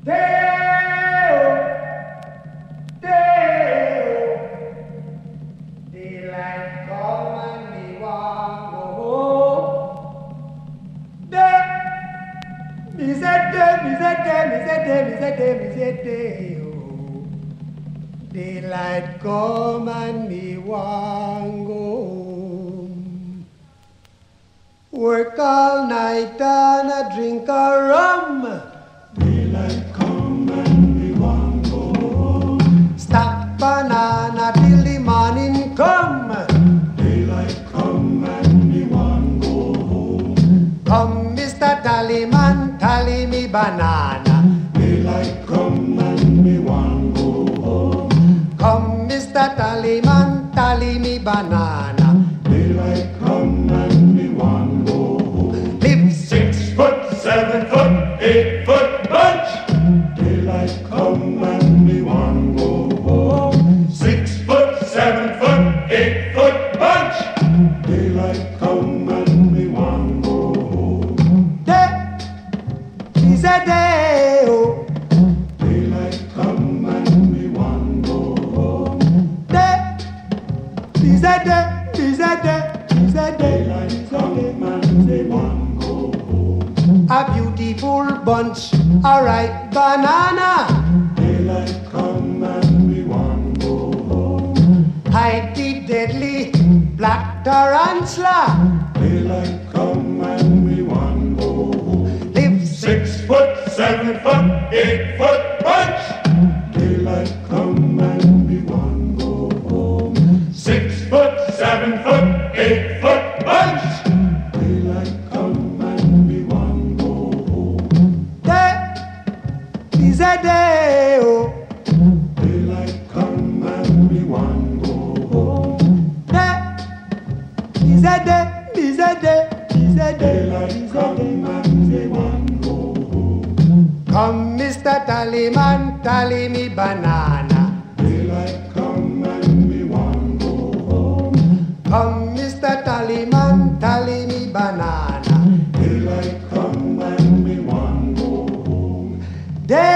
Daylight come and me want go home. Me say day, oh. Daylight come and me want go home. Work all night and a drink a rum. Daylight come and we want go home. Stack banana till the morning come. Daylight come and we want go home. Come, Mr. Tallyman, tally me banana. Daylight come and we want go home. Come, Mr. Tallyman, tally me banana. Daylight come and we want go home. Live 6 foot, 7 foot, 8 foot bunch. Daylight come and we want go home. 6 foot, 7 foot, 8 foot bunch. Daylight come and we want go home. day is a day, oh. Daylight come and we want go home. Day is a day, is a day, is a day. Daylight come and we want go home. A beautiful bunch, a ripe banana. Daylight come and we want go home. Hide the deadly black tarantula. Daylight come and we want go home. Live 6 foot, 7 foot, 8 foot bunch. Daylight come and we want go home. 6 foot, 7 foot, 8 foot bunch. Daylight come and we want go home. day is a day, oh. Daylight come and we want go home. Day is a day, is a day, is a day, Daylight is a come day. and we want go home. Come, Mr. Tallyman, tally me banana. Daylight come and we want go home. Come, Mr. Tallyman, tally me banana. Daylight come and we want go home. Day